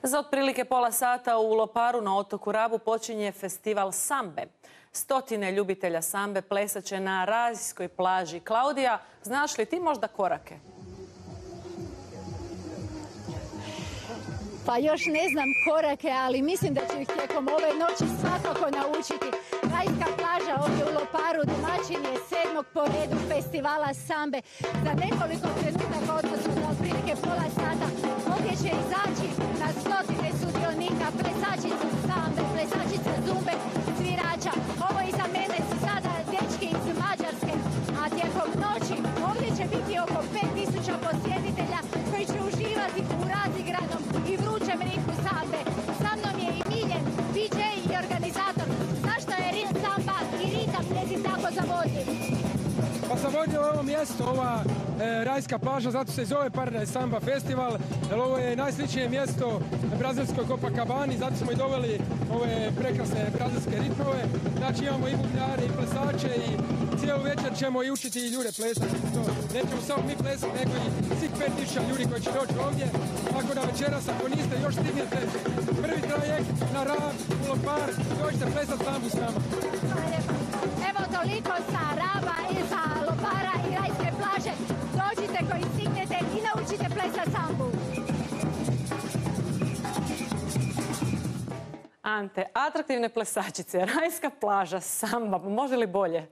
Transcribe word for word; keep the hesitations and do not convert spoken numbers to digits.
Za otprilike pola sata u Loparu na otoku Rabu počinje festival sambe. Stotine ljubitelja sambe plesat će na rajskoj plaži. Klaudija, znaš li ti možda korake? Pa još ne znam korake, ali mislim da ću ih tijekom ove noći svakako naučiti. Rajska plaža ovdje u Loparu domaćin je sedmog po redu festivala sambe. Za nekoliko trenutaka, odnosno za otprilike pola sata, ovdje će izaći na stotine sudionika, plesačica sambe, plesačica zumbe, svirača. Ovo iza mene su sada dečki iz Mađarske, a tijekom noći ovdje će biti oko pet tisuća posjetitelja koji će uživati u razigranom i vrućem ritmu sambe. Sa mnom je i Miljen, D J i organizator. Zašto je rit samba i ritam njezin tako zavodljiv? Pa zavodljivo je ovo mjesto, ova e, rajska plaža, zato se zove Paradise Samba Festival, jer ovo je najsličnije mjesto brazilskoj Copacabani, zato smo i doveli ove prekrasne brazilske ritmove. Znači imamo i bubnjare i plesače i cijelu večer ćemo i učiti i ljude plesati. To, nećemo samo mi plesati, nego i svih pet tisuća ljudi koji će doći ovdje. Tako da večeras, ako niste još stignete, prvi trajekt na Rab, u Lopar, dođite plesati sambu s nama. Evo toliko sa Raba i sa Lopara i rajske plaže. Dođite koji stignete i naučite plesati sambu. Ante, atraktivne plesačice, rajska plaža, samba, može li bolje?